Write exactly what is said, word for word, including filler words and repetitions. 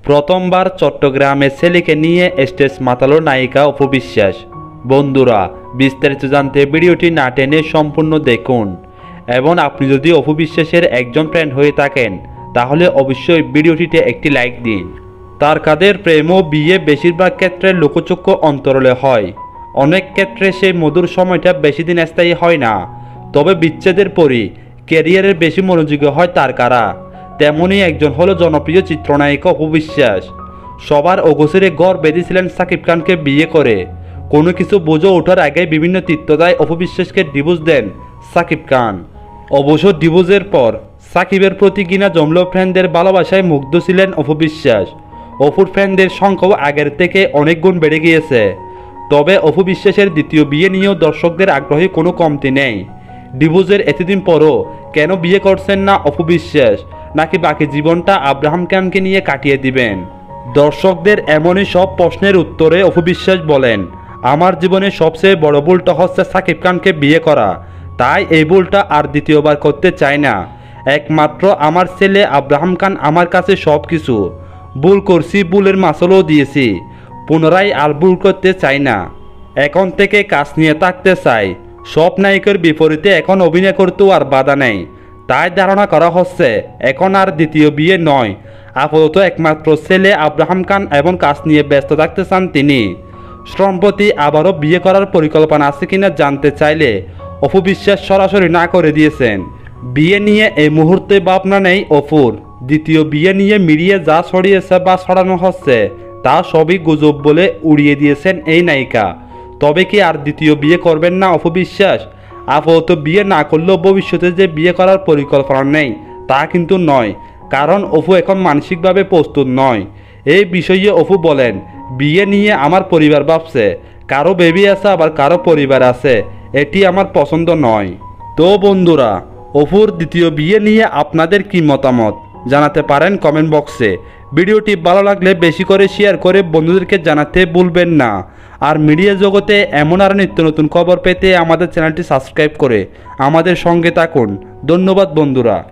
প্রথমবার চট্টগ্রামে ছেলেকে নিয়ে স্টেজ মাতালো নায়িকা অপু বিশ্বাস। বন্ধুরা, বিস্তারিত জানতে ভিডিওটি না টেনে সম্পূর্ণ দেখুন এবং আপনি যদি অপু বিশ্বাসের একজন ফ্রেন্ড হয়ে থাকেন তাহলে অবশ্যই ভিডিওটিতে একটি লাইক দিন। তারকাদের প্রেম ও বিয়ে বেশিরভাগ ক্ষেত্রে লোকচক্ষু অন্তরালে হয়। অনেক ক্ষেত্রে সেই মধুর সময়টা বেশি দিন স্থায়ী হয় না। তবে বিচ্ছেদের পরই ক্যারিয়ারের বেশি মনোযোগী হয় তারকারা। তেমনই একজন হলো জনপ্রিয় চিত্রনায়িকা অপু বিশ্বাস। সবার অগোচরে ঘর বেঁধেছিলেন সাকিব খানকে বিয়ে করে। কোনো কিছু বুঝে ওঠার আগে বিভিন্ন তীর্থদায় অপু বিশ্বাসকে ডিভোর্স দেন সাকিব খান। অবশ্য ডিভোর্সের পর সাকিবের প্রতি কিনা জমলো ফ্যানদের ভালোবাসায় মুগ্ধ ছিলেন অপু বিশ্বাস। অপুর ফ্যানদের সংখ্যাও আগের থেকে অনেক গুণ বেড়ে গিয়েছে। তবে অপু বিশ্বাসের দ্বিতীয় বিয়ে নিয়েও দর্শকদের আগ্রহে কোনো কমতি নেই। ডিভোর্সের এতদিন পরও কেন বিয়ে করছেন না অপু বিশ্বাস, নাকি বাকি জীবনটা আব্রাহাম খানকে নিয়ে কাটিয়ে দিবেন? দর্শকদের এমনই সব প্রশ্নের উত্তরে অপু বিশ্বাস বলেন, আমার জীবনে সবচেয়ে বড় ভুলটা হচ্ছে সাকিব খানকে বিয়ে করা। তাই এই ভুলটা আর দ্বিতীয়বার করতে চাই না। একমাত্র আমার ছেলে আব্রাহাম খান আমার কাছে সব কিছু। ভুল করছি, ভুলের মাসুলও দিয়েছি। পুনরায় আর ভুল করতে চাই না। এখন থেকে কাজ নিয়ে থাকতে চাই। সব নায়িকার বিপরীতে এখন অভিনয় করতেও আর বাধা নেই। তাই ধারণা করা হচ্ছে এখন আর দ্বিতীয় বিয়ে নয়, আপাতত একমাত্র ছেলে আব্রাহাম খান এবং কাজ নিয়ে ব্যস্ত থাকতে চান তিনি। সম্প্রতি আবারও বিয়ে করার পরিকল্পনা আছে কিনা জানতে চাইলে অপু বিশ্বাস সরাসরি না করে দিয়েছেন। বিয়ে নিয়ে এই মুহূর্তে ভাবনা নেই অপুর। দ্বিতীয় বিয়ে নিয়ে মিডিয়া যা ছড়িয়েছে বা ছড়ানো হচ্ছে তা সবই গুজব বলে উড়িয়ে দিয়েছেন এই নায়িকা। তবে কি আর দ্বিতীয় বিয়ে করবেন না অপু বিশ্বাস? আপাতত বিয়ে না করলেও ভবিষ্যতে যে বিয়ে করার পরিকল্পনা নেই তা কিন্তু নয়, কারণ অপু এখন মানসিকভাবে প্রস্তুত নয়। এই বিষয়ে অপু বলেন, বিয়ে নিয়ে আমার পরিবার ভাবছে, কারো বেবি আছে আবার কারো পরিবার আছে, এটি আমার পছন্দ নয়। তো বন্ধুরা, অপুর দ্বিতীয় বিয়ে নিয়ে আপনাদের কি মতামত জানাতে পারেন কমেন্ট বক্সে। ভিডিওটি ভালো লাগলে বেশি করে শেয়ার করে বন্ধুদেরকে জানাতে ভুলবেন না। আর মিডিয়া জগতে এমন আর নিত্য নতুন খবর পেতে আমাদের চ্যানেলটি সাবস্ক্রাইব করে আমাদের সঙ্গে থাকুন। ধন্যবাদ বন্ধুরা।